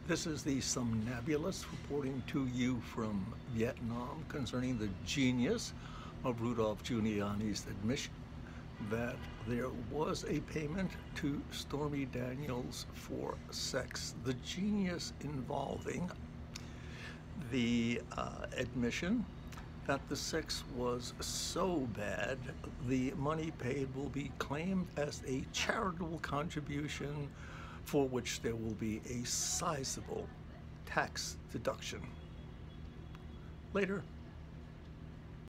This is the Somnambulist reporting to you from Vietnam concerning the genius of Rudolph Giuliani's admission that there was a payment to Stormy Daniels for sex. The genius involving the admission that the sex was so bad the money paid will be claimed as a charitable contribution for which there will be a sizable tax deduction. Later.